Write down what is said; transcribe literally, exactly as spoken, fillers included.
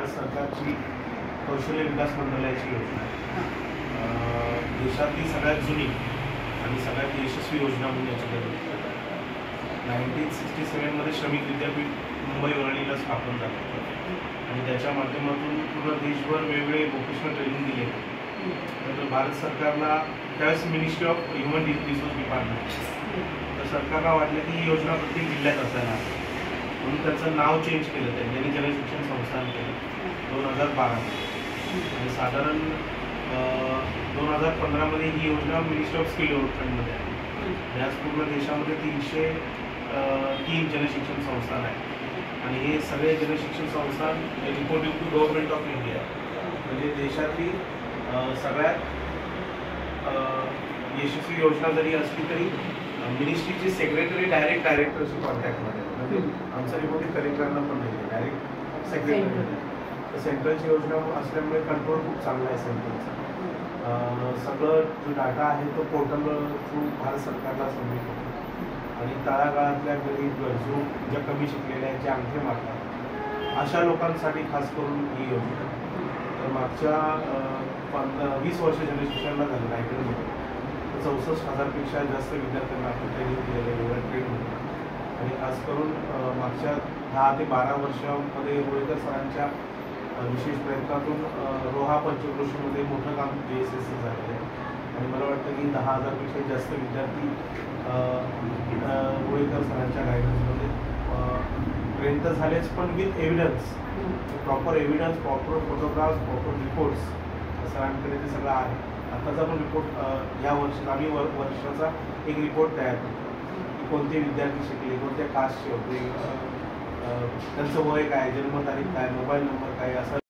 भारत सरकारची कौशल्य विकास मंडळाची योजना आहे. देशातली सगळ्यात जुनी आणि सगळ्यात यशस्वी योजना म्हणून याच्याकडे नाईन्टीन सिक्स्टी सेवनमध्ये श्रमिक विद्यापीठ मुंबई वरळीला स्थापन झालं होतं आणि त्याच्या माध्यमातून पूर्ण देशभर वेगवेगळे व्होकेशनल ट्रेनिंग दिले. तर भारत सरकारला त्यावेळेस ministry of human resource department तर सरकारला वाटलं की ही योजना प्रत्येक जिल्ह्यात असायला म्हणून त्याचं नाव चेंज केलं. त्यांनी जनशिक्षण संस्थान केलं दोन हजार बारामध्ये आणि साधारण दोन हजार पंधरामध्ये ही योजना मिनिस्ट्री ऑफ स्किल डेव्हलपमेंटमध्ये आहे. आणि आज पूर्ण देशामध्ये तीनशे तीन जनशिक्षण संस्थान आहेत आणि हे सगळे Jan Shikshan Sansthan reporting to government of India म्हणजे देशातली सगळ्यात यशस्वी योजना जरी असली तरी मिनिस्ट्रीची सेक्रेटरी डायरेक्ट डायरेक्टरशी कॉन्टॅक्टमध्ये म्हणजे आमचा रिपोर्टिंग कलेक्टरांना पण नाही डायरेक्ट सेक्रेटरी. तर सेंट्रलची योजना असल्यामुळे कंट्रोल खूप चांगला आहे सेंट्रलचा. सगळं जो डाटा आहे तो पोर्टल थ्रू भारत सरकारला सबमिट होतो आणि तळागाळातल्या गरीब गरजू ज्या कमी शिकलेल्या आहेत ज्या अंगठे मारतात अशा लोकांसाठी खास करून ही योजना. तर मागच्या पंधरा वीस वर्ष जनशिक्षणला झालं रायगडमध्ये तर चौसष्ट हजारपेक्षा जास्त विद्यार्थ्यांना आपण ट्रेनिंग दिलेलं आहे एवढ्या ट्रेनमध्ये. आणि खास करून मागच्या दहा ते बारा वर्षामध्ये होळकर सरांच्या विशेष प्रयत्नातून रोहा पंचक्रोशीमध्ये मोठं काम जे एस एसचं झालेलं आहे आणि मला वाटतं की दहा हजारपेक्षा जास्त विद्यार्थी होळकर सरांच्या गायडन्समध्ये ट्रेन तर झालेच पण with evidence proper evidence proper photographs proper reports सरांकडे ते सगळं आहे. आताचा पण रिपोर्ट या वर्षी आम्ही वर वर्षाचा एक रिपोर्ट तयार करतो की कोणते विद्यार्थी शिकले कोणत्या कास्टचे होते त्यांचं वय काय जन्मतारीख काय मोबाईल नंबर काय असं